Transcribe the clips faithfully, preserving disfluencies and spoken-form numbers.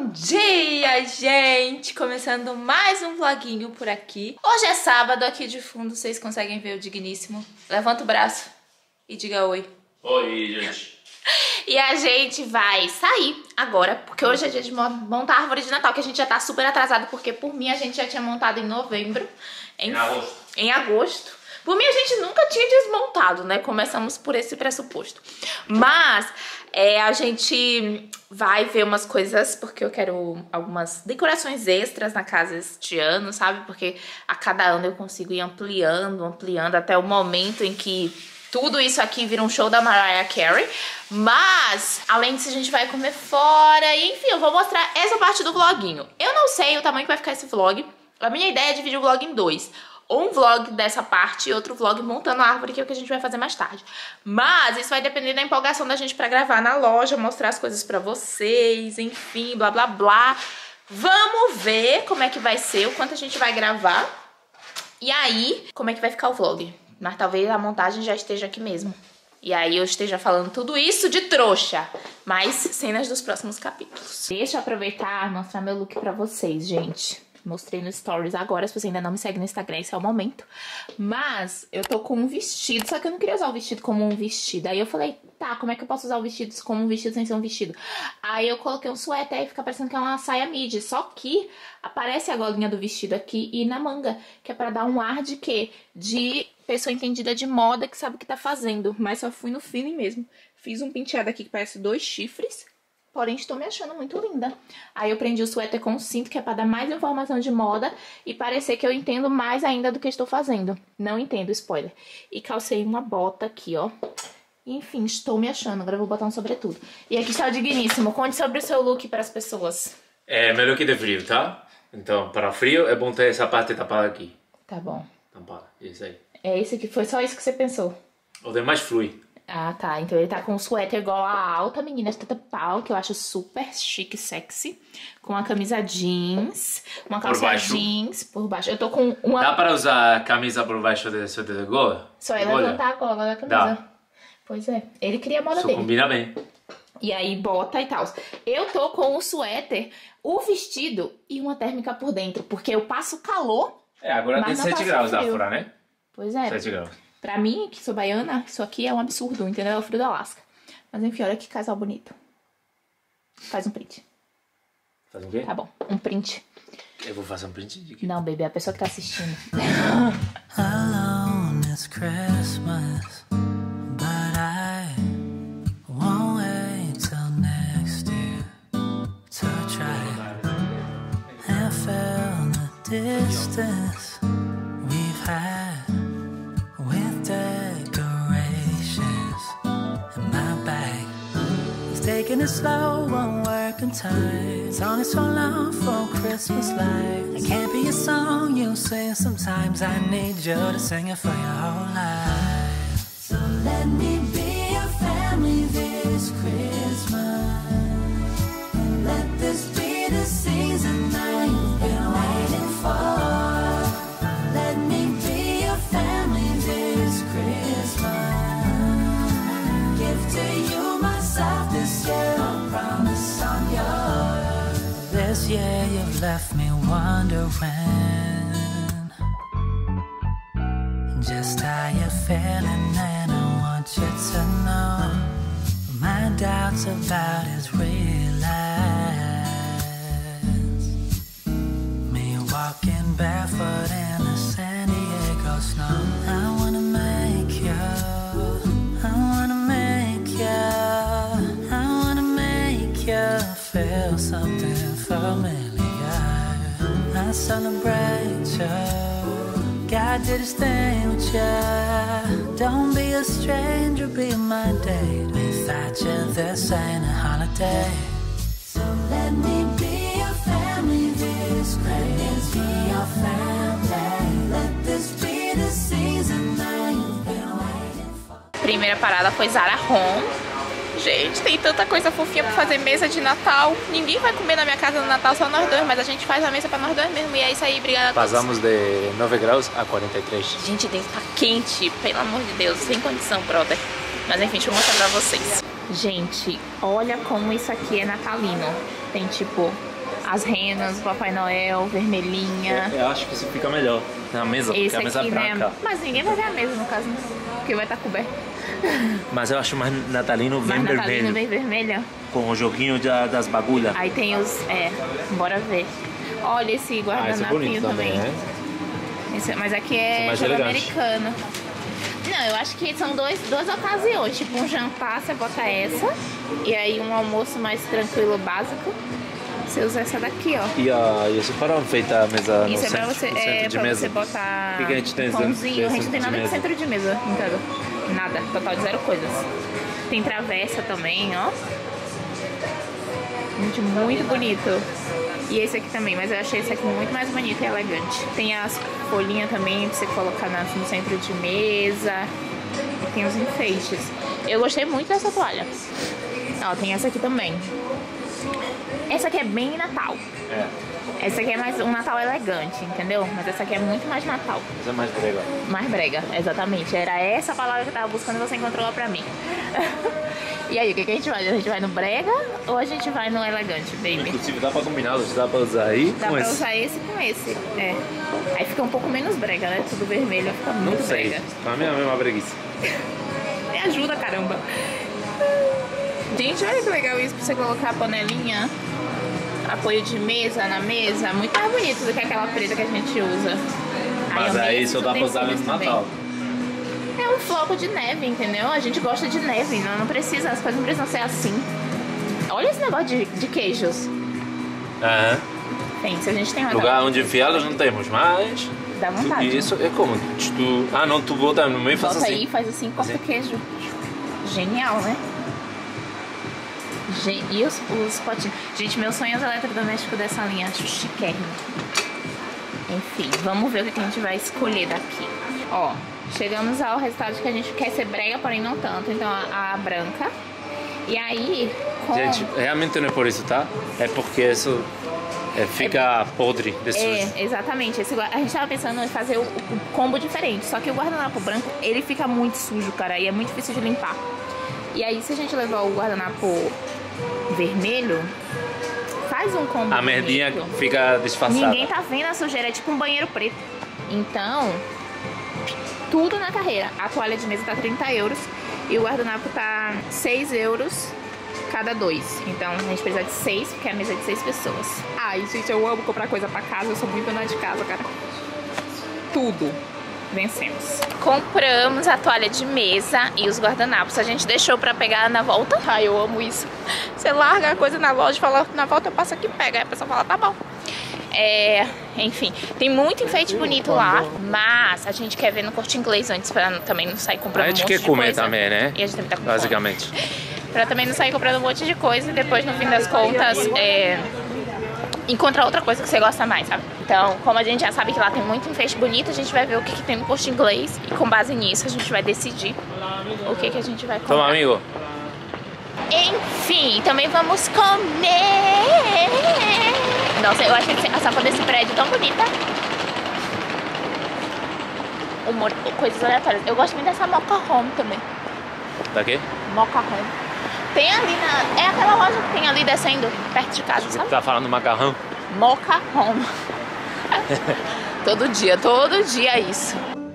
Bom dia, gente! Começando mais um vloguinho por aqui. Hoje é sábado, aqui de fundo vocês conseguem ver o digníssimo. Levanta o braço e diga oi. Oi, gente. E a gente vai sair agora, porque hoje é dia de montar a árvore de Natal, que a gente já tá super atrasado, porque por mim a gente já tinha montado em novembro. Em, em agosto. Em agosto. Por mim a gente nunca tinha desmontado, né? Começamos por esse pressuposto. Mas é, a gente vai ver umas coisas, porque eu quero algumas decorações extras na casa este ano, sabe? Porque a cada ano eu consigo ir ampliando, ampliando, até o momento em que tudo isso aqui vira um show da Mariah Carey. Mas, além disso, a gente vai comer fora. E, enfim, eu vou mostrar essa parte do vloguinho. Eu não sei o tamanho que vai ficar esse vlog. A minha ideia é dividir o vlog em dois. Ou um vlog dessa parte e outro vlog montando a árvore, que é o que a gente vai fazer mais tarde. Mas isso vai depender da empolgação da gente pra gravar na loja, mostrar as coisas pra vocês, enfim, blá blá blá. Vamos ver como é que vai ser, o quanto a gente vai gravar. E aí, como é que vai ficar o vlog. Mas talvez a montagem já esteja aqui mesmo. E aí eu esteja falando tudo isso de trouxa. Mas cenas dos próximos capítulos. Deixa eu aproveitar e mostrar meu look pra vocês, gente. Mostrei no Stories agora, se você ainda não me segue no Instagram, esse é o momento. Mas eu tô com um vestido, só que eu não queria usar o vestido como um vestido. Aí eu falei, tá, como é que eu posso usar o vestido como um vestido sem ser um vestido? Aí eu coloquei um suéter e fica parecendo que é uma saia midi. Só que aparece a golinha do vestido aqui e na manga, que é pra dar um ar de quê? De pessoa entendida de moda que sabe o que tá fazendo. Mas só fui no feeling mesmo. Fiz um penteado aqui que parece dois chifres. Porém, estou me achando muito linda. Aí eu prendi o suéter com o cinto, que é pra dar mais informação de moda e parecer que eu entendo mais ainda do que estou fazendo. Não entendo, spoiler. E calcei uma bota aqui, ó. Enfim, estou me achando. Agora eu vou botar um sobretudo. E aqui está o digníssimo. Conte sobre o seu look para as pessoas. É meu look de frio, tá? Então, para frio é bom ter essa parte tapada aqui. Tá bom. Tampada, isso aí. É esse aqui, foi só isso que você pensou? O demais flui. Ah, tá. Então ele tá com um suéter igual a alta menina de teta pau, que eu acho super chique e sexy. Com uma camisa jeans, uma calça por baixo. jeans por baixo. Eu tô com uma... Dá para usar a camisa por baixo do suéter de gola? Só é levantar a gola da camisa. Dá. Pois é. Ele cria a moda Isso dele. combina bem. E aí bota e tal. Eu tô com o suéter, o vestido e uma térmica por dentro, porque eu passo calor. É, agora tem sete graus lá fora, né? Pois é. sete graus. Pra mim, que sou baiana, isso aqui é um absurdo, entendeu? É o frio do Alasca. Mas enfim, olha que casal bonito. Faz um print. Faz um quê? Tá bom, um print. Eu vou fazer um print de quê? Não, baby, é a pessoa que tá assistindo. Alone it's Christmas, but I won't wait till next year to try and feel the distance we've had. With decorations in my bag, he's taking it slow, won't work on time. It's only so long for Christmas lights. It can't be a song you sing sometimes. I need you to sing it for your whole life. So let me be your family this Christmas. Let this be the season that you've been waiting for. This year you've left me wondering just how you're feeling, and I want you to know my doubts about his realize. Me walking barefoot in the San Diego snow. I wanna make you, I wanna make you, I wanna make you feel something familiar. I celebrate you. God did his thing with you. Don't be a stranger, be my date. Without you, this ain't a holiday. So let me be your family this Christmas. Be your family. Let this be the season that you've been waiting for. Primeira parada foi Zara Home. Gente, tem tanta coisa fofinha pra fazer mesa de Natal. Ninguém vai comer na minha casa no Natal, só nós dois. Mas a gente faz a mesa pra nós dois mesmo. E é isso aí, obrigada a todos. Passamos de nove graus a quarenta e três. Gente, dentro tá quente, pelo amor de Deus. Sem condição, brother. Mas enfim, deixa eu mostrar pra vocês. Gente, olha como isso aqui é natalino. Tem tipo As renas, o Papai Noel, vermelhinha. Eu, eu acho que isso fica melhor na mesa, Esse porque a mesa aqui, é branca. né? Mas ninguém vai ver a mesa, no caso, né? Porque vai estar coberto. Mas eu acho mais natalino bem Mas vermelho. natalino bem vermelha. Com o joguinho de, das bagulhas. Aí tem os... É, bora ver. Olha esse Ah, esse é guardanapinho bonito também, também. né? Esse- mas aqui é mais jogo elegante. americano. Não, eu acho que são dois, duas ocasiões. Tipo, um jantar, você bota essa. E aí um almoço mais tranquilo, básico. Você usa essa daqui, ó. E, a, e esse farol feita a mesa no Isso é centro, pra você, no centro é, de pra mesa. você botar O que que a gente tem um dentro pãozinho. desse A gente não tem centro nada de de mesa? centro de mesa, entendeu? Nada, total de zero coisas. Tem travessa também, ó. Gente, muito bonito. E esse aqui também, mas eu achei esse aqui muito mais bonito e elegante. Tem as folhinhas também pra você colocar na- no centro de mesa. E tem os enfeites. Eu gostei muito dessa toalha. Ó, tem essa aqui também. Essa aqui é bem Natal. É, Essa aqui é mais um Natal elegante, entendeu? Mas essa aqui é muito mais Natal. essa é mais brega. Mais brega, exatamente. Era essa palavra que eu tava buscando e você encontrou lá pra mim. E aí, o que, que a gente vai? A gente vai no brega ou a gente vai no elegante, baby? Inclusive dá pra combinar, dá pra usar aí Dá com pra esse. usar esse com esse. É. Aí fica um pouco menos brega, né? Tudo vermelho, fica muito Não sei, brega. pra mim é a mesma breguice. Me ajuda, caramba. Gente, olha que legal isso pra você colocar a panelinha. Apoio de mesa na mesa. Muito mais bonito do que aquela preta que a gente usa. Mas eu aí amei só esses dá pra usar utensílios no também. Natal. É um floco de neve, entendeu? A gente gosta de neve, não, não precisa, as coisas não precisam ser assim. Olha esse negócio de, de queijos. Aham. Tem, se a gente tem uma Lugar onde enfiá-los não temos, mas... dá vontade. E isso é como? Tu... Ah não, tu bota no meio e faz Bota assim. aí, faz assim, corta Assim. o queijo. Genial, né? Gen- E os, os potinhos. Gente, meu sonho é os eletrodomésticos dessa linha, acho chiquérrimo. Enfim, vamos ver o que a gente vai escolher daqui. Ó, chegamos ao resultado que a gente quer ser brega, porém não tanto. Então a, a branca. E aí, com... Gente, realmente não é por isso, tá? É porque isso é, fica podre de sujo. É, exatamente. Esse, gua- a gente tava pensando em fazer o, o combo diferente. Só que o guardanapo branco, ele fica muito sujo, cara. E é muito difícil de limpar. E aí, se a gente levar o guardanapo vermelho, faz um combo A merdinha bonito. fica disfarçada. Ninguém tá vendo a sujeira, é tipo um banheiro preto. Então, tudo na carreira. A toalha de mesa tá trinta euros e o guardanapo tá seis euros cada dois. Então a gente precisa de seis, porque é a mesa é de seis pessoas. Ai, gente, eu amo comprar coisa pra casa, eu sou muito dona de casa, cara. Tudo. Vencemos. Compramos a toalha de mesa e os guardanapos. A gente deixou pra pegar na volta. Ai, eu amo isso. Você larga a coisa na loja e fala, na volta eu passo aqui e pega. Aí a pessoa fala, tá bom. É, enfim, tem muito enfeite bonito lá, mas a gente quer ver no Corte Inglês antes pra não- também não sair comprando A um gente monte quer de comer coisa. também, né? E a gente também tá com fome. Basicamente. Pra também não sair comprando um monte de coisa e depois, no fim das contas, é, encontrar outra coisa que você gosta mais, sabe? Então, como a gente já sabe que lá tem muito enfeite bonito, a gente vai ver o que, que tem no Corte Inglês e com base nisso a gente vai decidir o que, que a gente vai comprar. Toma, amigo. Enfim, também vamos comer. Nossa, eu achei a safra desse prédio tão bonita. Humor, coisas aleatórias. Eu gosto muito dessa Mocha Home também. Daqui? Mocha Home. Tem ali na... É aquela loja que tem ali descendo, perto de casa, sabe? Tá falando macarrão? Mocha Home. Todo dia, todo dia é isso.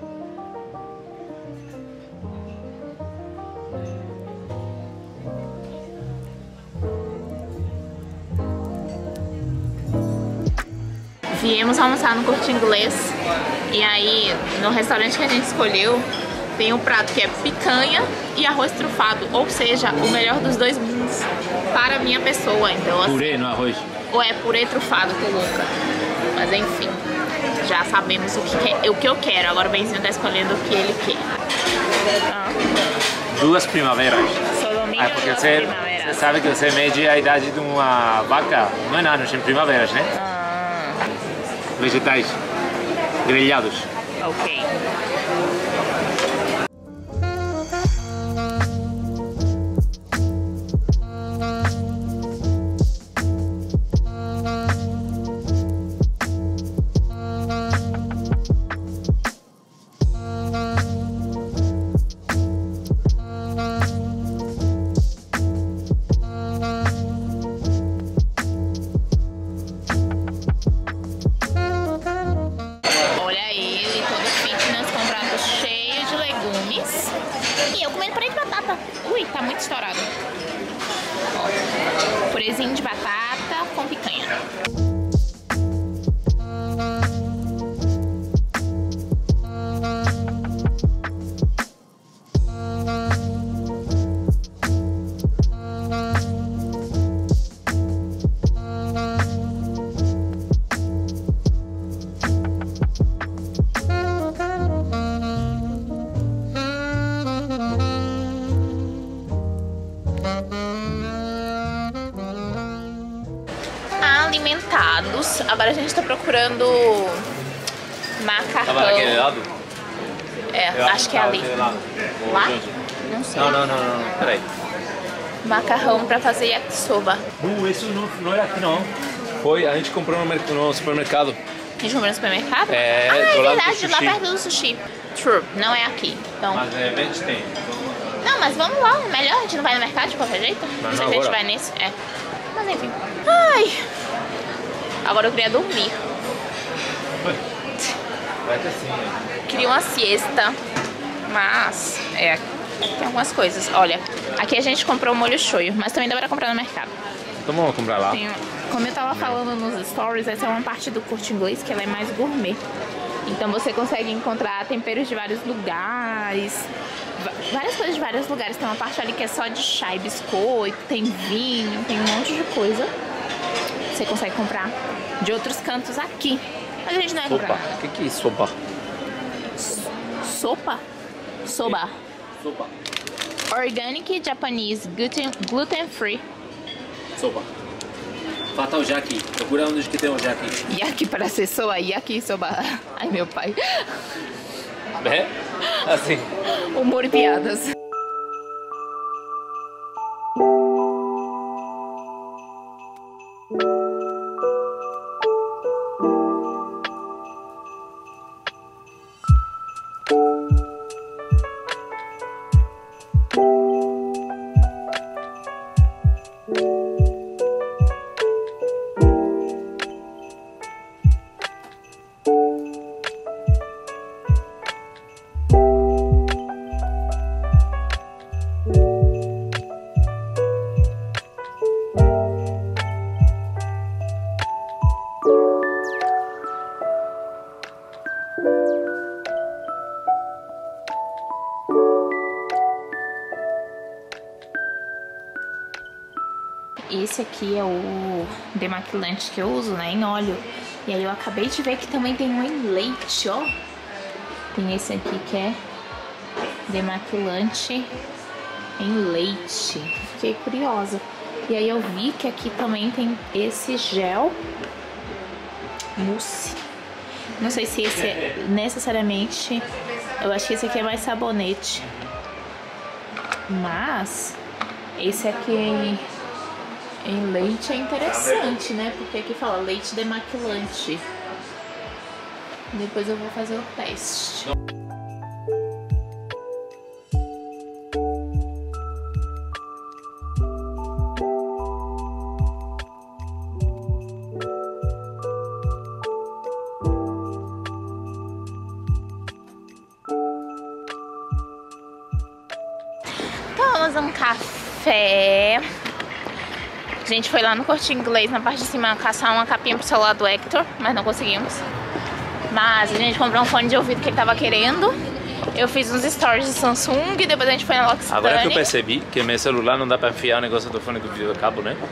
Viemos almoçar no Corte Inglês. E aí, no restaurante que a gente escolheu, tem um prato que é picanha e arroz trufado. Ou seja, o melhor dos dois mundos para a minha pessoa. Então, assim, Purê no arroz. ou é purê trufado, tô louca. Mas enfim, já sabemos o que, quer, o que eu quero. Agora o Benzinho tá escolhendo o que ele quer. Ah, Duas primaveras. Solomilho Ah, porque duas você, primaveras. você sabe que você mede a idade de uma vaca não em anos, em primaveras, né? Ah, Vegetais grelhados. ok. tá muito estourado. Ó, purezinho de batata com picanha. Alimentados. Agora a gente tá procurando macarrão. Tava naquele lado? É, Eu acho que é ali. Lá? Lá? Não sei. Não, não, não, não, não. Peraí. Macarrão pra fazer yakisoba. Não, isso não, não era aqui não. Foi, a gente comprou no, merc- no supermercado. A gente comprou no supermercado? É, ah, é do lado do verdade, lá sushi. perto do sushi. True, não é aqui. Então... Mas é, vende tem. Não, mas vamos lá, é melhor, a gente não vai no mercado de qualquer jeito? Mas Não não sei se a gente agora. vai nesse, é. Mas enfim. Ai. Agora eu queria dormir. Vai ter sim, né? Queria uma siesta. Mas, é, tem algumas coisas. Olha, aqui a gente comprou o molho shoyu, mas também dá pra comprar no mercado. Então vamos comprar lá. Tem, como eu tava falando nos stories, essa é uma parte do Corte Inglês que ela é mais gourmet. Então você consegue encontrar temperos de vários lugares, várias coisas de vários lugares. Tem uma parte ali que é só de chá e biscoito, tem vinho, tem um monte de coisa. Você consegue comprar de outros cantos aqui. Mas a gente não vai Sopa. comprar. O que, que é isso, sopa? Sopa? Soba. Sopa. Organic Japanese gluten, gluten free. Sopa. Falta o jaki. Procura onde que tem o jaki. Yaki para ser soa, yaki soba. Ai, meu pai. É? Assim. Humor e piadas. Esse aqui é o demaquilante que eu uso, né, em óleo. E aí eu acabei de ver que também tem um em leite, ó. Tem esse aqui que é demaquilante em leite. Fiquei curiosa. E aí eu vi que aqui também tem esse gel mousse. Não sei se esse é necessariamente... Eu acho que esse aqui é mais sabonete. Mas esse aqui em leite é interessante, né? Porque aqui fala leite demaquilante. Depois eu vou fazer o teste. Tomamos um café. A gente foi lá no Corte Inglês, na parte de cima, caçar uma capinha pro celular do Hector, mas não conseguimos. Mas a gente comprou um fone de ouvido que ele tava querendo. Eu fiz uns stories de Samsung e depois a gente foi na L'Occitane. Agora que eu percebi que meu celular não dá pra enfiar o negócio do fone do vídeo do cabo, né?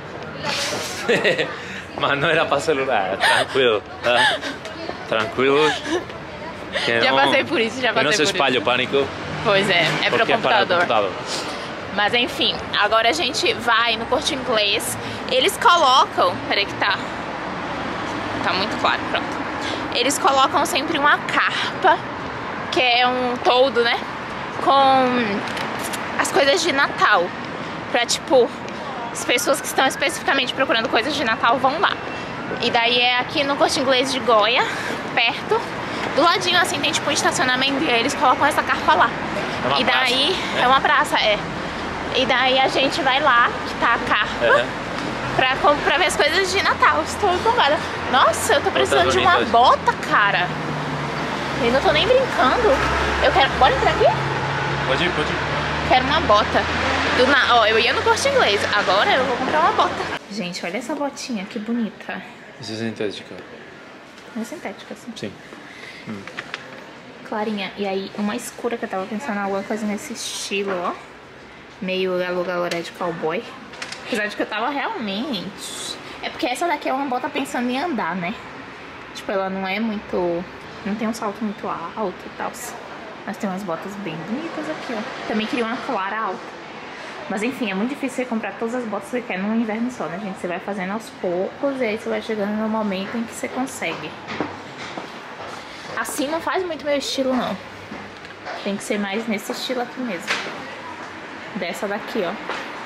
Mas não era pra celular, tranquilo, tá? Tranquilo. Que Já não, passei por isso, já que passei não se por isso. espalhe o pânico. Pois é, é pro porque é para o computador. computador. Mas enfim, agora a gente vai no Corte Inglês. Eles colocam... Peraí que tá... Tá muito claro, pronto. Eles colocam sempre uma carpa, que é um toldo, né? Com as coisas de Natal. Pra, tipo, as pessoas que estão especificamente procurando coisas de Natal vão lá. E daí é aqui no Corte Inglês de Goya, perto. Do ladinho, assim, tem tipo um estacionamento e aí eles colocam essa carpa lá. É uma e daí... praça, né? É uma praça, é. E daí a gente vai lá, que tá a carpa, É. pra, pra ver as coisas de Natal. Estou empolgada. Nossa, eu tô precisando de uma bonitas. bota, cara. Eu não tô nem brincando. Eu quero... Bora entrar aqui? Pode ir, pode ir. quero uma bota. Do na... Ó, eu ia no Corte Inglês, agora eu vou comprar uma bota. Gente, olha essa botinha, que bonita. Isso é sintética. É sintética, assim. Sim. Hum. Clarinha. E aí, uma escura que eu tava pensando, alguma coisa nesse estilo, ó. Meio Galo Galoré de cowboy. Apesar de que eu tava realmente... É porque essa daqui é uma bota pensando em andar, né? Tipo, ela não é muito... Não tem um salto muito alto e tal. Mas tem umas botas bem bonitas aqui, ó. Também queria uma clara alta. Mas enfim, é muito difícil você comprar todas as botas que você quer num inverno só, né, gente? Você vai fazendo aos poucos e aí você vai chegando no momento em que você consegue. Assim não faz muito meu estilo, não. Tem que ser mais nesse estilo aqui mesmo. Dessa daqui, ó.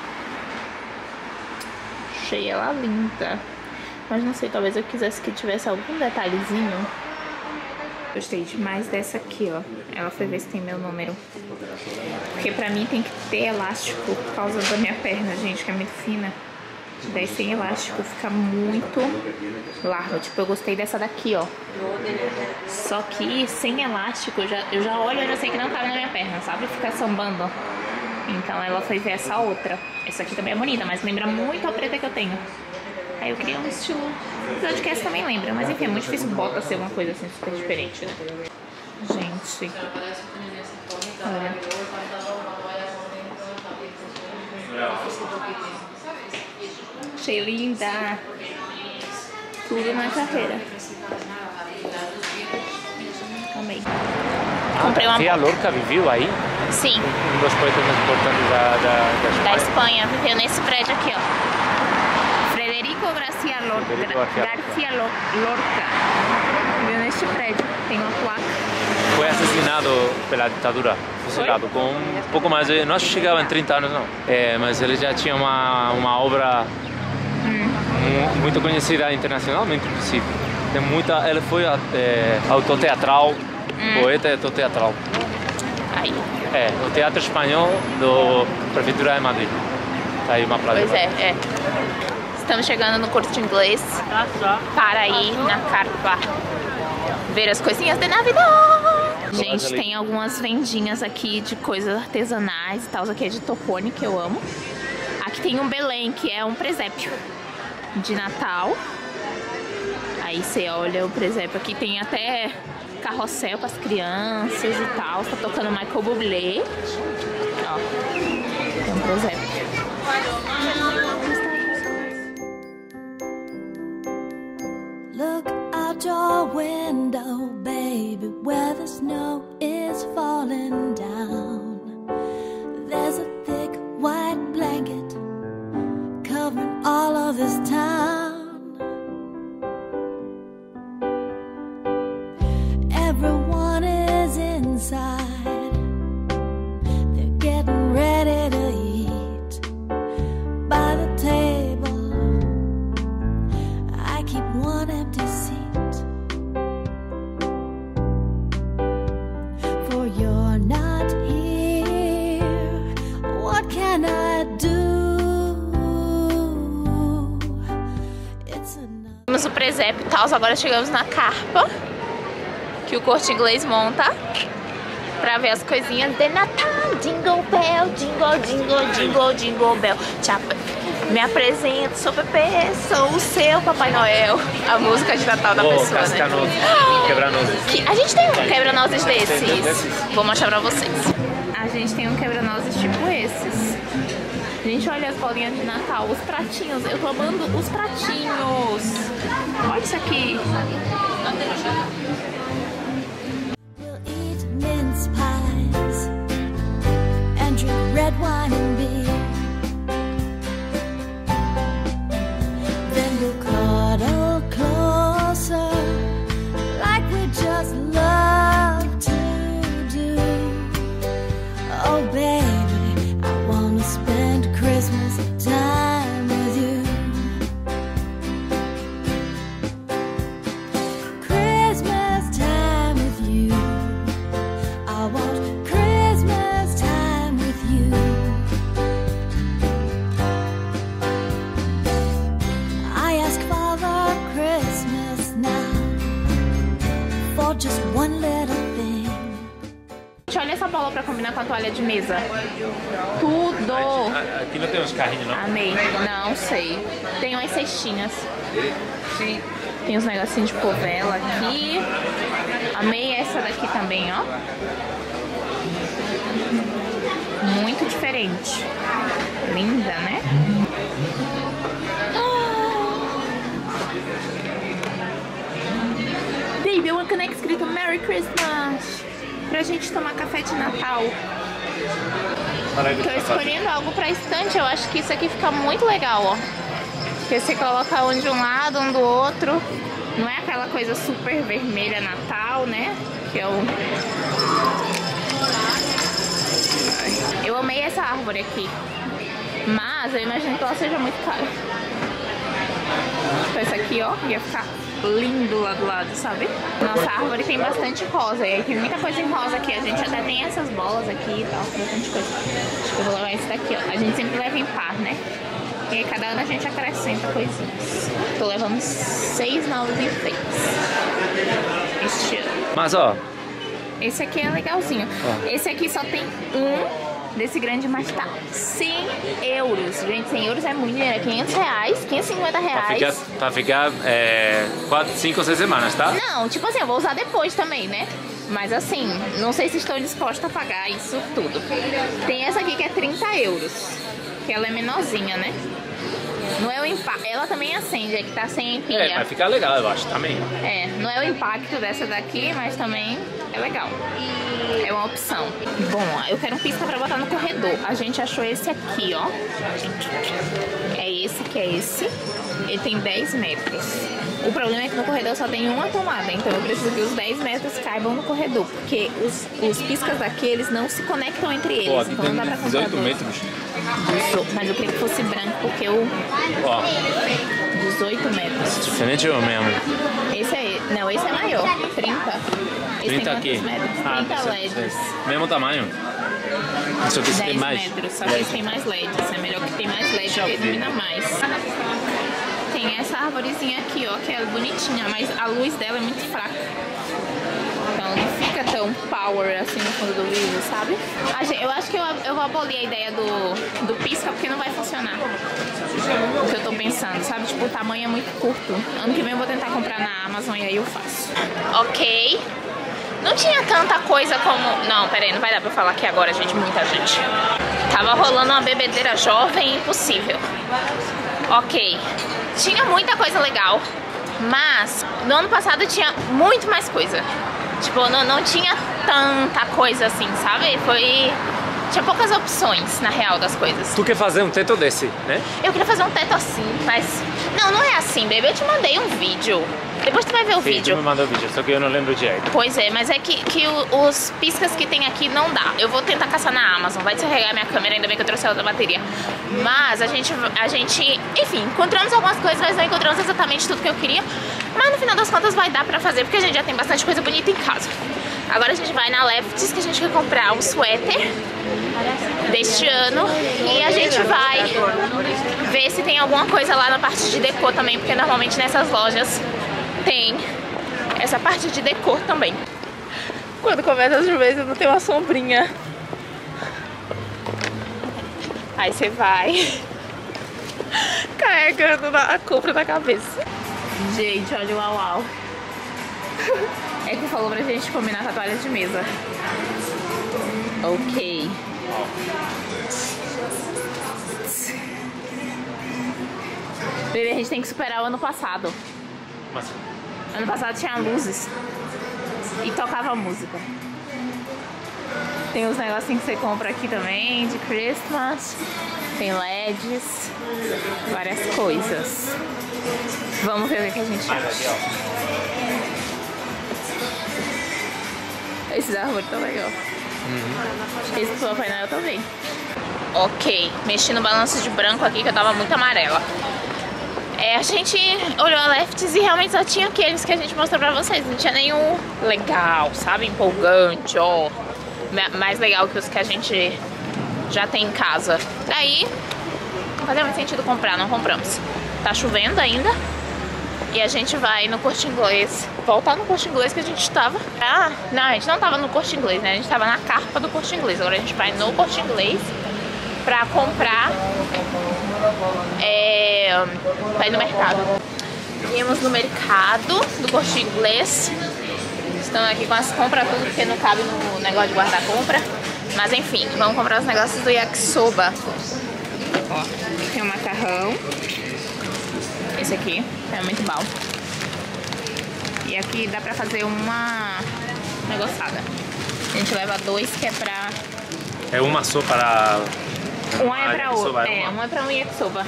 Achei ela linda. Mas não sei, talvez eu quisesse que tivesse algum detalhezinho. Gostei demais dessa aqui, ó. Ela foi ver se tem meu número. Porque pra mim tem que ter elástico por causa da minha perna, gente, que é muito fina. Daí sem elástico fica muito largo. Tipo, eu gostei dessa daqui, ó. Só que sem elástico, eu já, eu já olho e já sei que não cabe na minha perna, sabe? Fica sambando. Então ela foi ver essa outra. Essa aqui também é bonita, mas lembra muito a preta que eu tenho. Aí eu queria um estilo... Apesar de que essa também lembra, mas enfim, é muito difícil bota ser uma coisa assim super diferente, né? Gente... Olha... Achei linda! Tudo na carreira. Amei. Comprei uma... Garcia Lorca viveu aí? Sim. Um dos poetas mais importantes da, da, da Espanha. Da Espanha. Viveu nesse prédio aqui, ó. Federico Garcia Lorca. Federico Garcia. Garcia Lorca. Viveu neste prédio. Tem uma placa. Foi assassinado pela ditadura. Fusilado com um pouco mais de... Não acho que chegava em trinta anos, não. É, mas ele já tinha uma, uma obra hum. muito conhecida internacionalmente, inclusive. Tem muita... Ele foi é, autoteatral, hum. poeta e autoteatral. Aí. É, o Teatro Espanhol do Prefeitura de Madrid. Tá aí uma placa. Pois é, é. Estamos chegando no Corte Inglês para ir na carpa ver as coisinhas de Navidad. Gente, tem algumas vendinhas aqui de coisas artesanais e tal. Aqui é de Topone, que eu amo. Aqui tem um Belém, que é um presépio de Natal. Aí você olha o presépio aqui, tem até carrossel para as crianças e tal. Tá tocando Michael Bublé. Ó, tem um presépio. Look out your window, baby, where the snow is falling down. There's a thick white blanket covering all of this town. Everyone is inside. They're getting ready to eat by the table. I keep one empty seat, for you're not here. What can I do? It's enough. Temos o presépio e tal, agora chegamos na carpa que o Corte Inglês monta pra ver as coisinhas de Natal. Jingle bell, jingle, jingle, jingle, jingle bell. Tchau. Me apresento, sou Pepe, sou o seu Papai Noel. A música de Natal da oh, pessoa, casca-nozes, né? quebra-nozes. Que, a gente tem um quebra-nozes desses. Vou mostrar pra vocês. A gente tem um quebra-nozes tipo esses. Gente, olha as bolinhas de Natal, os pratinhos. Eu tô amando os pratinhos. Olha isso aqui. We'll eat mince pies and drink red wine and beer. Then we'll cuddle closer like we just love to do. Oh baby, I wanna spend Christmas time with you. Christmas time. falou pra combinar com a toalha de mesa? Tudo! Aqui não tem uns carrinhos, não? Amei. Não sei. Tem umas cestinhas. Sim. Tem uns negocinhos de pôr vela aqui. Amei essa daqui também, ó. Muito diferente. Linda, né? Baby, eu uma caneca escrito Merry Christmas pra gente tomar café de Natal. Tô escolhendo algo pra estante. Eu acho que isso aqui fica muito legal, ó. Porque você coloca um de um lado, um do outro. Não é aquela coisa super vermelha Natal, né? Que é o... Eu amei essa árvore aqui. Mas eu imagino que ela seja muito cara. Tipo, essa aqui, ó, ia ficar lindo lá do lado, sabe? Nossa árvore tem bastante rosa. E aí tem muita coisa em rosa aqui. A gente até tem essas bolas aqui e tal. Bastante coisa. Acho que eu vou levar esse daqui, ó. A gente sempre leva em par, né? E aí cada ano a gente acrescenta coisinhas. Tô levando seis novos enfeites este ano. Mas, ó... Esse aqui é legalzinho. Ó. Esse aqui só tem um... Desse grande, mas tá cem euros. Gente, cem euros é muito dinheiro. É quinhentos reais, quinhentos e cinquenta reais. Pra ficar, pra ficar é, quatro, cinco ou seis semanas, tá? Não, tipo assim, eu vou usar depois também, né? Mas assim, não sei se estou disposta a pagar isso tudo. Tem essa aqui que é trinta euros. Que ela é menorzinha, né? Não é o impacto. Ela também acende, é que tá sem pilha. É, vai ficar legal, eu acho, também. É, não é o impacto dessa daqui, mas também é legal. É uma opção. Bom, eu quero um pisca pra botar no corredor. A gente achou esse aqui, ó. É esse que é esse. Ele tem dez metros. O problema é que no corredor só tem uma tomada, então eu preciso que os dez metros caibam no corredor, porque os, os piscas daqui, eles não se conectam entre eles. Pô, aqui então tem não dá pra comprar dezoito dois. metros. Mas eu queria que fosse branco, porque o... Ó. dezoito metros. Diferente ou mesmo? Esse é... Não, esse é maior. trinta. Esse trinta tem aqui. metros? Ah, trinta L E Ds. Mesmo tamanho? Só que esse tem dez mais. metros, só que esse tem mais L E Ds. É melhor que tem mais L E D, porque ilumina mais. Tem essa arvorezinha aqui, ó, que é bonitinha, mas a luz dela é muito fraca. Então não fica tão power assim no fundo do vídeo, sabe? Ah, gente, eu acho que eu, eu vou abolir a ideia do, do pisca, porque não vai funcionar. O que eu tô pensando, sabe? Tipo, o tamanho é muito curto. Ano que vem eu vou tentar comprar na Amazon e aí eu faço. Ok. Não tinha tanta coisa como... Não, peraí, não vai dar pra falar aqui agora, gente. Muita gente. Tava rolando uma bebedeira jovem impossível. Ok. Tinha muita coisa legal, mas no ano passado tinha muito mais coisa. Tipo, não, não tinha tanta coisa assim, sabe? Foi... Tinha poucas opções, na real, das coisas. Tu quer fazer um teto desse, né? Eu queria fazer um teto assim, mas... Não, não é assim, baby. Eu te mandei um vídeo. Depois tu vai ver o Sim, vídeo. tu me mandou o vídeo, só que eu não lembro direito. Pois é, mas é que, que o, os piscas que tem aqui não dá. Eu vou tentar caçar na Amazon. Vai descarregar minha câmera, ainda bem que eu trouxe a outra bateria. Mas a gente, a gente... Enfim, encontramos algumas coisas, mas não encontramos exatamente tudo que eu queria. Mas no final das contas vai dar pra fazer, porque a gente já tem bastante coisa bonita em casa. Agora a gente vai na Lefties, que a gente quer comprar um suéter deste ano. E a gente vai ver se tem alguma coisa lá na parte de decor também, porque normalmente nessas lojas tem essa parte de decor também. Quando começa a chover, você não tem uma sombrinha. Aí você vai carregando a compra na cabeça. Gente, olha o uau uau. É que falou pra gente combinar com a toalha de mesa. Ok. Bebê, a gente tem que superar o ano passado. Mas... Ano passado tinha luzes e tocava música. Tem os negocinhos que você compra aqui também, de Christmas. Tem L E Ds, várias coisas. Vamos ver o que a gente acha. Esse da árvore tá legal. Uhum. Esse do Papai Noel também. Ok, mexi no balanço de branco aqui que eu tava muito amarela. É, a gente olhou a Lefties e realmente só tinha aqueles que a gente mostrou pra vocês. Não tinha nenhum legal, sabe? Empolgante, ó. Mais legal que os que a gente já tem em casa. Daí, não fazia muito sentido comprar, não compramos. Tá chovendo ainda. E a gente vai no Corte Inglês, voltar no Corte Inglês que a gente tava. Ah, não, a gente não tava no Corte Inglês, né? A gente tava na carpa do Corte Inglês. Agora a gente vai no Corte Inglês pra comprar, é, pra ir no mercado. Viemos no mercado do Corte Inglês. Estão aqui com as compras tudo, porque não cabe no negócio de guardar compra. Mas enfim, vamos comprar os negócios do yakisoba. Ó, tem um macarrão. Esse aqui é muito bom. E aqui dá pra fazer uma negociada. A gente leva dois que é pra... É uma só para... Um é pra outro. É, um é pra um yakisoba.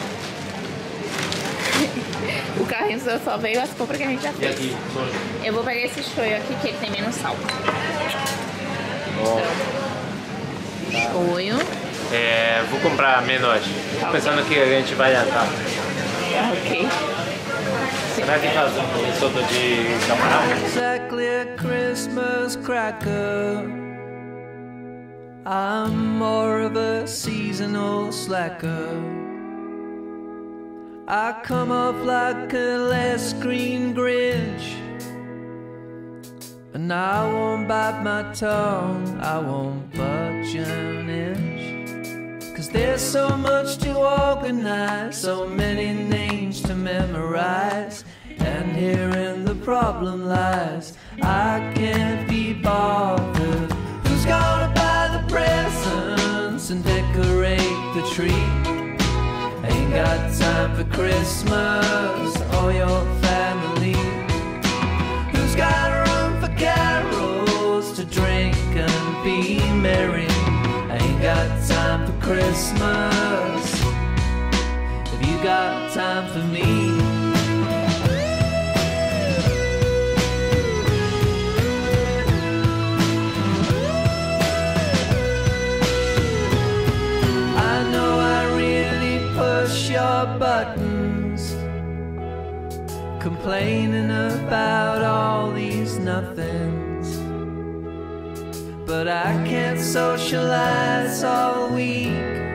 O carrinho só veio as compras que a gente já fez. E aqui, eu vou pegar esse shoyu aqui que ele tem menos sal. Oh. Shoyu. É, vou comprar menos. Tô pensando que a gente vai andar. Ok. Será que faz um risoto de camarão? Exactly a Christmas cracker. I'm more of a seasonal slacker. I come off like a less green Grinch, and I won't bite my tongue, I won't budge an inch. Cause there's so much to organize, so many names to memorize, and herein the problem lies, I can't be bothered. Who's gonna buy the presents and decorate the tree? Ain't got time for Christmas or your family. Who's got room for carols to drink and be merry? Ain't got time for Christmas. Have you got time for me? Your buttons, complaining about all these nothings, but I can't socialize all week.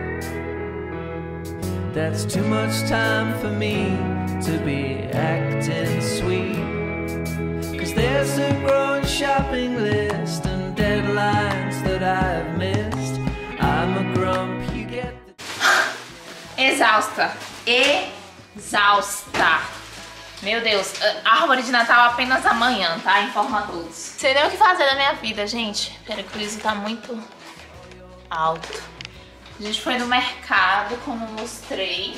That's too much time for me to be acting sweet. Cause there's a growing shopping list and deadlines that I've missed. I'm a grump, you get the... Exausta, exausta. Meu Deus, a árvore de Natal apenas amanhã, tá? Informa a todos. Sei nem o que fazer da minha vida, gente. Pera que o riso tá muito alto. A gente foi no mercado, como eu mostrei.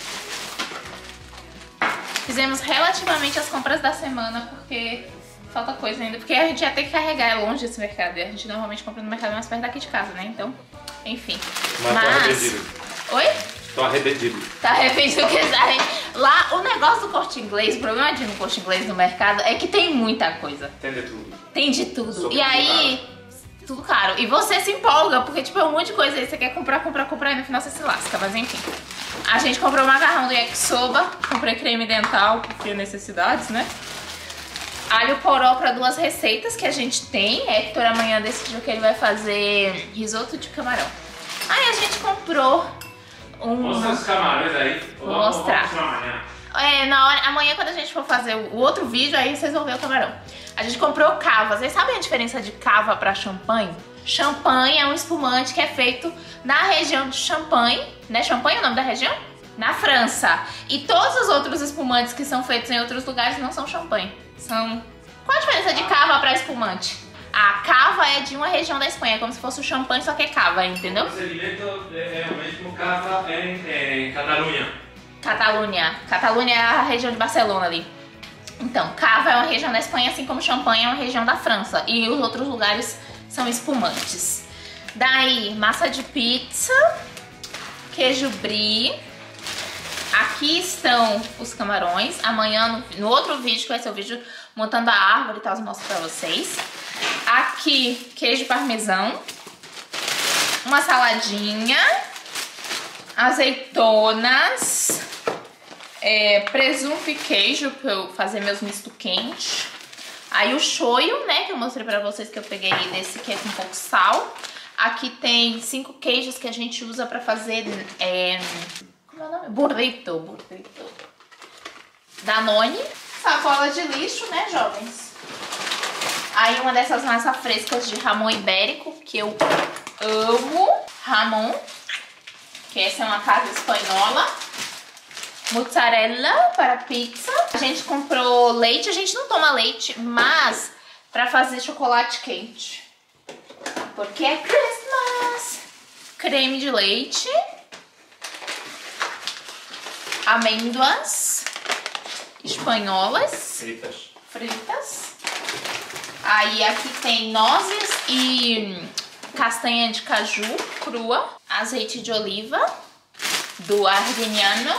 Fizemos relativamente as compras da semana, porque falta coisa ainda. Porque a gente ia ter que carregar, é longe esse mercado. E a gente normalmente compra no mercado mais perto daqui de casa, né? Então, enfim. Mas... Mas... Oi? Tô arrependido. Tá arrependido que a gente... Lá, o negócio do Corte Inglês, o problema de ir no Corte Inglês no mercado é que tem muita coisa. Tem de tudo. Tem de tudo. Sobre e aí, caro. Tudo caro. E você se empolga, porque tipo, é um monte de coisa aí. Você quer comprar, comprar, comprar e no final você se lasca. Mas enfim. A gente comprou o macarrão do yakisoba. Comprei creme dental, porque necessidades, né? Alho poró para duas receitas que a gente tem. Hector amanhã decidiu que ele vai fazer risoto de camarão. Aí a gente comprou... Um... Mostra os camarões aí. Vou mostrar. É, na hora, amanhã quando a gente for fazer o outro vídeo, aí vocês vão ver o camarão. A gente comprou cava. Vocês sabem a diferença de cava para champanhe? Champanhe é um espumante que é feito na região de Champagne, né? Champagne é o nome da região? Na França. E todos os outros espumantes que são feitos em outros lugares não são champanhe. São... Qual a diferença de cava para espumante? A cava é de uma região da Espanha, é como se fosse o champanhe, só que é cava, entendeu? O procedimento é o mesmo cava em, em Catalunha. Catalunha. Catalunha é a região de Barcelona ali. Então, cava é uma região da Espanha, assim como champanhe é uma região da França. E os outros lugares são espumantes. Daí, massa de pizza, queijo brie. Aqui estão os camarões. Amanhã, no, no outro vídeo, que vai ser o vídeo montando a árvore e tal, eu mostro pra vocês. Aqui, queijo parmesão, uma saladinha, azeitonas, é, presunto e queijo pra eu fazer meus misto quente. Aí o shoyu, né, que eu mostrei pra vocês que eu peguei desse que é com pouco sal. Aqui tem cinco queijos que a gente usa pra fazer, é, como é o nome? Burrito, burrito. Danone, sacola de lixo, né, jovens? Aí uma dessas massas frescas de jamão ibérico, que eu amo. Jamão, que essa é uma casa espanhola. Mozzarella para pizza. A gente comprou leite, a gente não toma leite, mas para fazer chocolate quente. Porque é Christmas. Creme de leite. Amêndoas espanholas. Fritas. Fritas. Aí aqui tem nozes e castanha de caju crua. Azeite de oliva do Argeniano.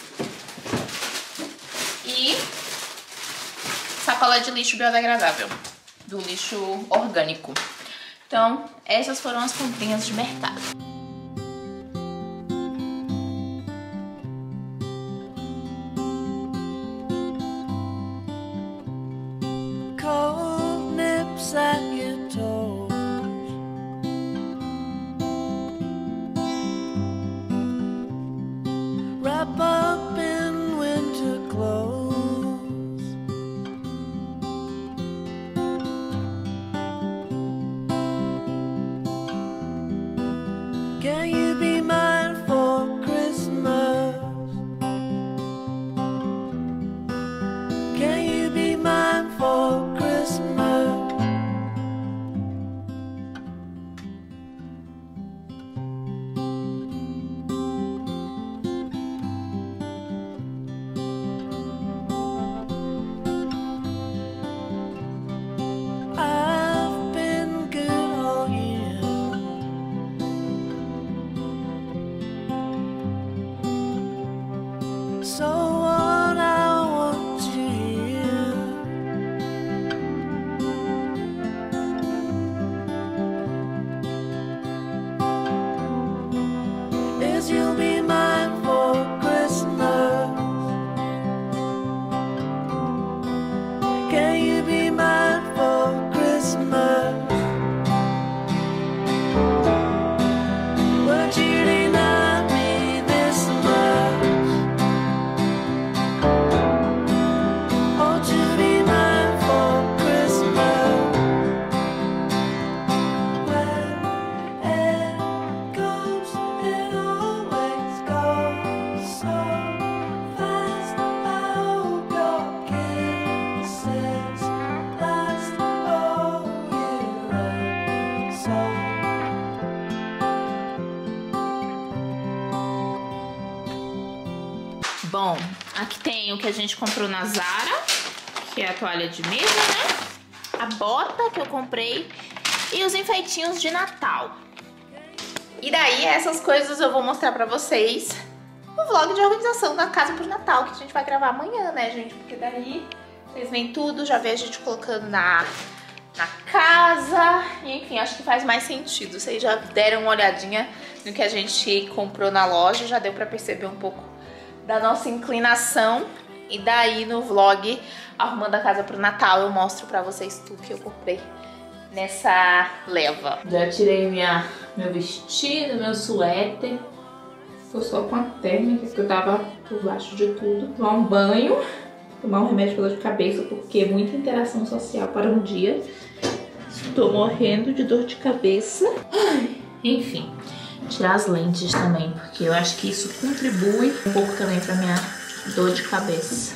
E sacola de lixo biodegradável, do lixo orgânico. Então, essas foram as comprinhas de mercado. Cold nips at your toes, wrap up in winter clothes. Can you be mine for Christmas? Can you be mine for Christmas? I've been good all year. So what I want to hear is you'll be mine for Christmas. Can you be mine for Christmas? Would you deny me this much? Oh, to be mine for Christmas. When it goes, it always goes so fast. I hope your kisses last all year so. Bom, aqui tem o que a gente comprou na Zara, que é a toalha de mesa, né? A bota que eu comprei e os enfeitinhos de Natal. E daí, essas coisas eu vou mostrar pra vocês no vlog de organização da casa pro Natal, que a gente vai gravar amanhã, né, gente? Porque daí vocês veem tudo, já vê a gente colocando na, na casa. E, enfim, acho que faz mais sentido. Vocês já deram uma olhadinha no que a gente comprou na loja, já deu pra perceber um pouco da nossa inclinação. E daí no vlog arrumando a casa pro Natal eu mostro pra vocês tudo que eu comprei nessa leva. Já tirei minha, meu vestido, meu suéter. Tô só com a térmica, que eu tava por baixo de tudo. Tomar um banho, tomar um remédio pra dor de cabeça, porque é muita interação social para um dia. Estou morrendo de dor de cabeça. Ai, enfim, tirar as lentes também, porque eu acho que isso contribui um pouco também pra minha dor de cabeça.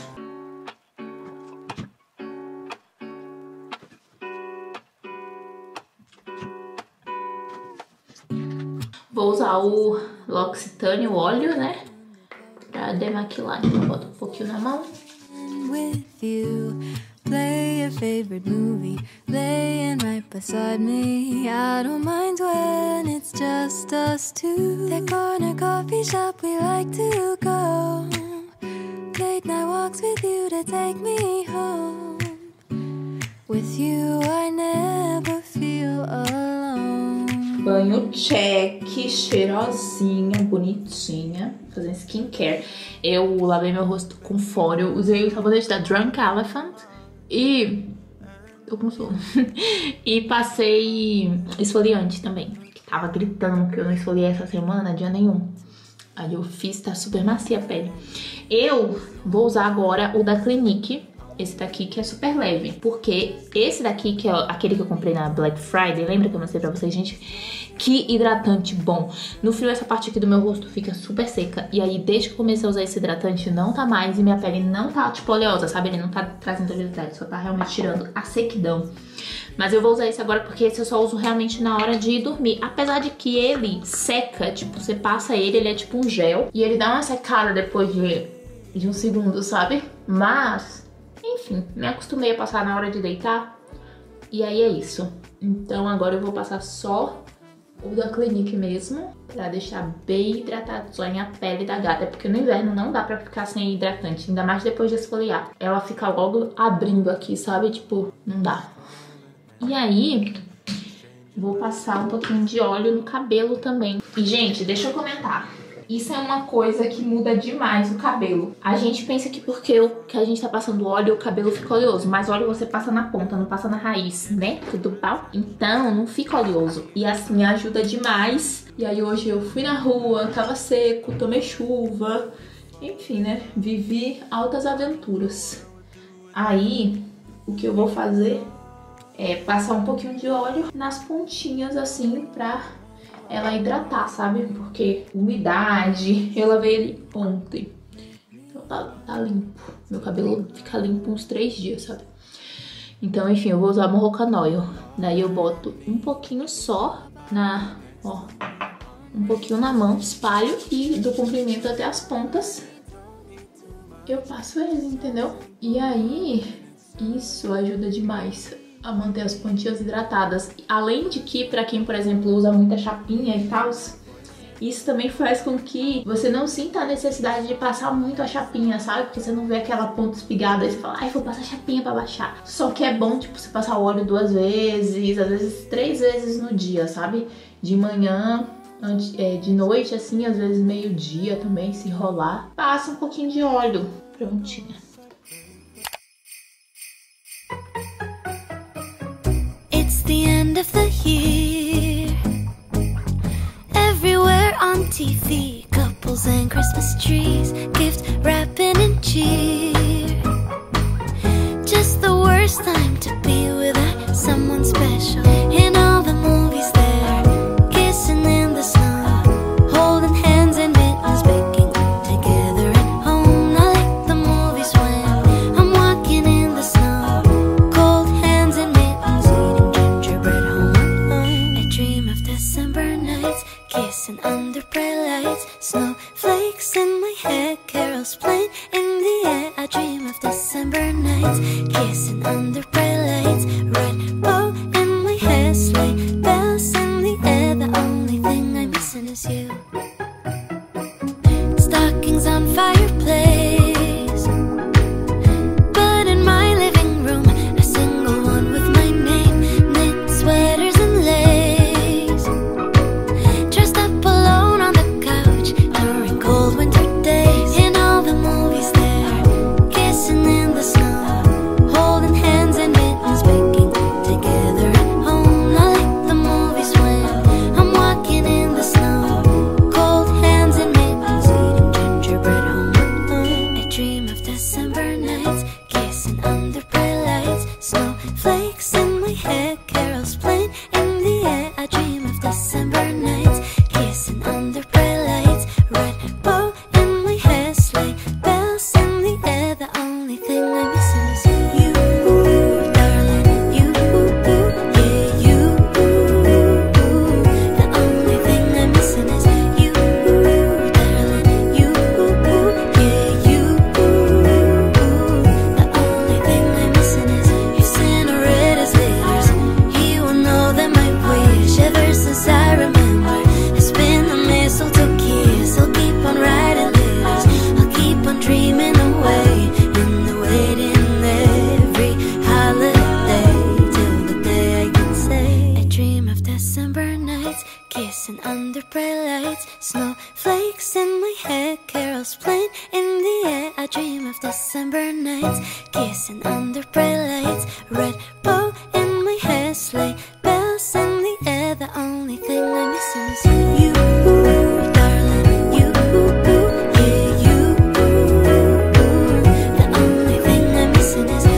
Vou usar o L'Occitane, o óleo, né? Pra demaquilar. Então, boto um pouquinho na mão. With you, play your favorite movie, laying right beside me. I don't mind when it's just us two. That corner coffee shop we like to go. Late night walks with you to take me home. With you I never feel alone. Banho check, cheirosinha, bonitinha. Fazendo skincare. Eu lavei meu rosto com fóreo, usei o sabonete da Drunk Elephant e... tô com sono. E passei esfoliante também, que tava gritando que eu não esfoliei essa semana, dia nenhum. Aí eu fiz, tá super macia a pele. Eu vou usar agora o da Clinique, esse daqui que é super leve. Porque esse daqui, que é aquele que eu comprei na Black Friday, lembra que eu mostrei pra vocês, gente? Que hidratante bom. No frio, essa parte aqui do meu rosto fica super seca. E aí, desde que eu comecei a usar esse hidratante, não tá mais. E minha pele não tá, tipo, oleosa, sabe? Ele não tá trazendo oleosidade, só tá realmente tirando a sequidão. Mas eu vou usar esse agora porque esse eu só uso realmente na hora de dormir. Apesar de que ele seca, tipo, você passa ele, ele é tipo um gel. E ele dá uma secada depois de, de um segundo, sabe? Mas, enfim, me acostumei a passar na hora de deitar. E aí é isso. Então agora eu vou passar só o da Clinique mesmo, pra deixar bem hidratadinha a pele da gata. Porque no inverno não dá pra ficar sem hidratante, ainda mais depois de esfoliar. Ela fica logo abrindo aqui, sabe? Tipo, não dá. E aí, vou passar um pouquinho de óleo no cabelo também. E, gente, deixa eu comentar. Isso é uma coisa que muda demais o cabelo. A gente pensa que porque o que a gente tá passando óleo, o cabelo fica oleoso. Mas óleo você passa na ponta, não passa na raiz, né? Tudo pau. Então, não fica oleoso. E assim, ajuda demais. E aí, hoje eu fui na rua, tava seco, tomei chuva. Enfim, né? Vivi altas aventuras. Aí, o que eu vou fazer é passar um pouquinho de óleo nas pontinhas, assim, pra ela hidratar, sabe? Porque umidade, eu lavei ele ontem. Então tá, tá limpo. Meu cabelo fica limpo uns três dias, sabe? Então, enfim, eu vou usar Moroccan Oil. Daí eu boto um pouquinho só na, ó, um pouquinho na mão, espalho e do comprimento até as pontas eu passo ele, entendeu? E aí, isso ajuda demais a manter as pontinhas hidratadas. Além de que, pra quem, por exemplo, usa muita chapinha e tal, isso também faz com que você não sinta a necessidade de passar muito a chapinha, sabe? Porque você não vê aquela ponta espigada e você fala, ai, vou passar chapinha pra baixar. Só que é bom, tipo, você passar o óleo duas vezes, às vezes três vezes no dia, sabe? De manhã, de noite, assim, às vezes meio-dia também, se rolar. Passa um pouquinho de óleo. Prontinho. The end of the year, everywhere on T V, couples and Christmas trees, gift wrapping and cheer. Just the worst time to be without someone special. In all the movies they're kissing in the snow, holding hands and mittens, baking together at home. Not like the movies when I'm walking in the snow, cold hands and mittens, eating gingerbread home. I dream of December nights, kissing under bright lights, snowflakes in my hair, carols playing in the air. I dream of December nights, kissing under bright lights, red bow in my hair, sleigh bells in the air. The only thing I'm missing is you. Stockings on fireplace, but in my living room, a single one with my name, knit sweaters and lace. Dressed up alone on the couch during cold winter days. In all the movies they're kissing in the snow, holding hands and mittens, baking together at home. Not like the movies when I'm walking in the snow, cold hands and mittens, eating gingerbread home. I dream of December nights, kissing under bright lights, snowflakes in my hair, carols playing in the air. I dream of December nights, kissing under bright lights, red bow in my hair, sleigh bells in the air. The only thing I'm missing is you, darling, you, yeah, you. The only thing I'm missing is you, darling, you, yeah, you. The only thing I'm missing is you. Send a red as letters, he will know that my wish ever since I remember has been the mistletoe kiss. I'll keep on writing letters, I'll keep on dreaming away in the waiting every holiday till the day I can say I dream of December nights, kissing under bright lights, snowflakes in my hair, carols playing in the air. I dream of December nights, kissing under bright lights, red bow in my hair, sleigh bells in the air. The only thing I'm missing is you, darling, you, yeah, you. The only thing I'm missing is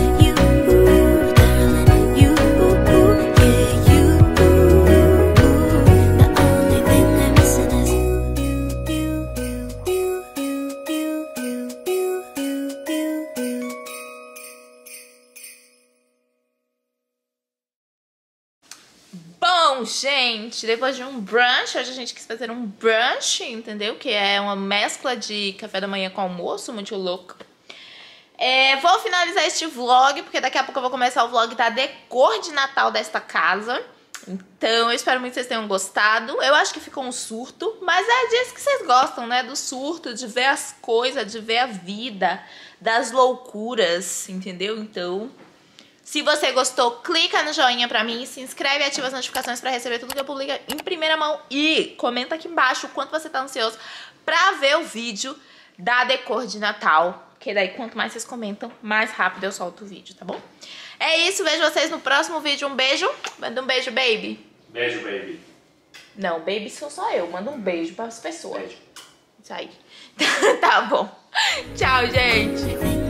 Bom, gente, depois de um brunch, hoje a gente quis fazer um brunch, entendeu? Que é uma mescla de café da manhã com almoço, muito louco. É, vou finalizar este vlog, porque daqui a pouco eu vou começar o vlog da decor de Natal desta casa. Então, eu espero muito que vocês tenham gostado. Eu acho que ficou um surto, mas é disso que vocês gostam, né? Do surto, de ver as coisas, de ver a vida, das loucuras, entendeu? Então... se você gostou, clica no joinha pra mim, se inscreve e ativa as notificações pra receber tudo que eu publico em primeira mão. E comenta aqui embaixo o quanto você tá ansioso pra ver o vídeo da decor de Natal. Porque daí quanto mais vocês comentam, mais rápido eu solto o vídeo, tá bom? É isso, vejo vocês no próximo vídeo. Um beijo. Manda um beijo, baby. Beijo, baby. Não, baby sou só eu. Manda um beijo pras pessoas. Beijo. Isso aí. Tá bom. Tchau, gente.